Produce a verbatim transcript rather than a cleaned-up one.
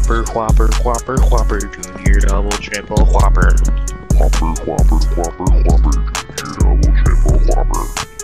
Whopper, Whopper, Whopper, Whopper, Junior Double Triple Whopper. Whopper, Whopper, Whopper, Whopper, Junior Double Triple Whopper.